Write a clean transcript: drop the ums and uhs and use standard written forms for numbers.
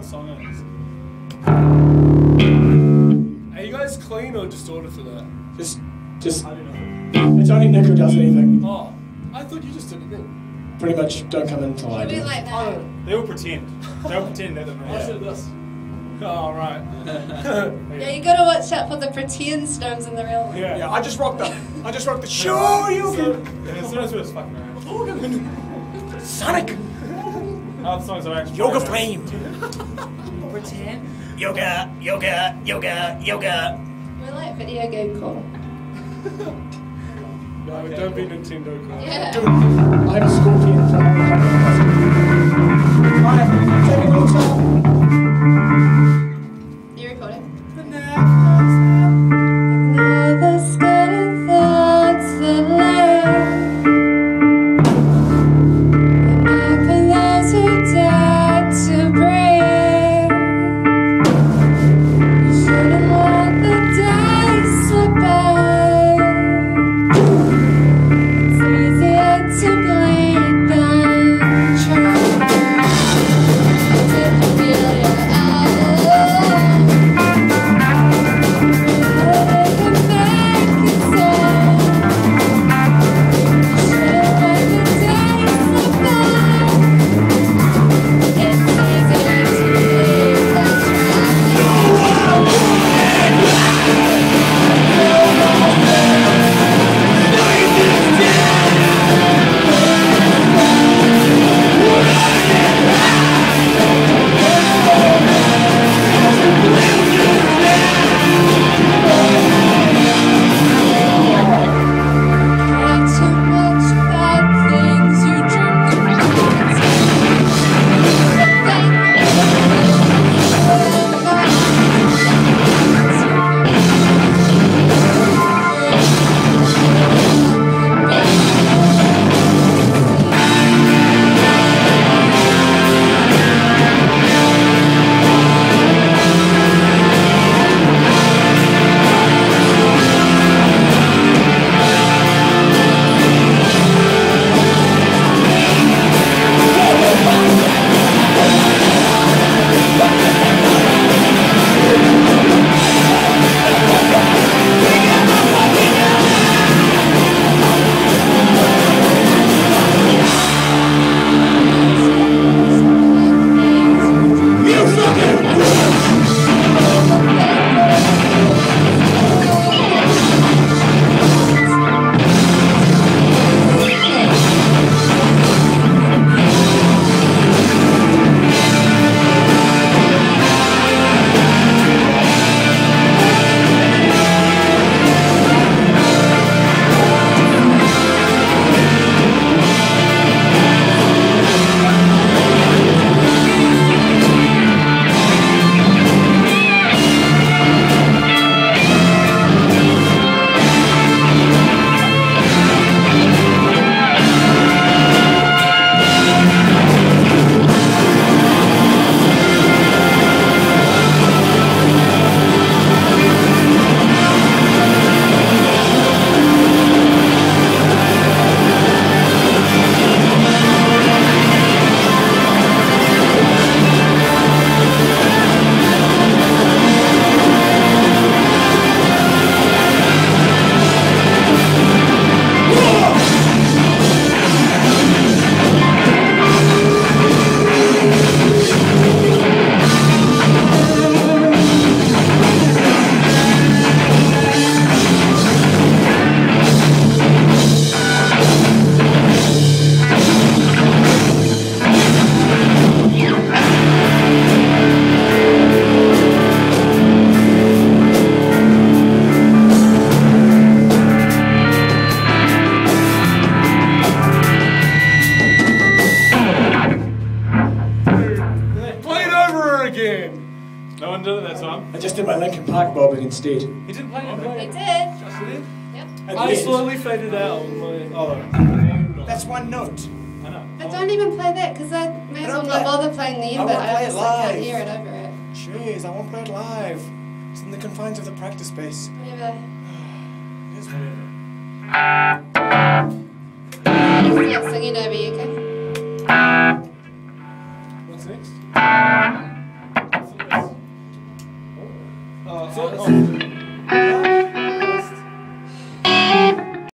what song it is. Are you guys clean or distorted for that? Just. I don't know. It's only Nick who does anything. Oh, I thought you just did a thing. Pretty much don't come in until I Be do. like Oh, that. they will pretend. They'll pretend they're the man. I said this. Oh, right. Yeah, you gotta watch out for the pretend stones in the real one. Yeah. I just rocked the show, you So, as soon as we're just fucking around. Sonic! Oh, the songs are actually Yoga flame! Pretend. Yoga. We're like video game call. No, don't be Nintendo cool. Yeah. Dude, I'm a scorpion. Alright, take a little time. You recording? Never scattered thoughts that left, and for those who died to break. You shouldn't let the dice slip back. It's easier to bleed than try. Did you feel your No one did it that time. I just did my Linkin Park bobbing instead. He didn't play it. We did. Just did. Yep. I slowly faded out. Oh. That's one note. I know. But don't even play that because I may as well not bother playing the end, but I just can't hear it over it. Jeez, I won't play it live. It's in the confines of the practice space. Whatever. It is whatever. Let's sing it over you, okay? What's next? Fuck off.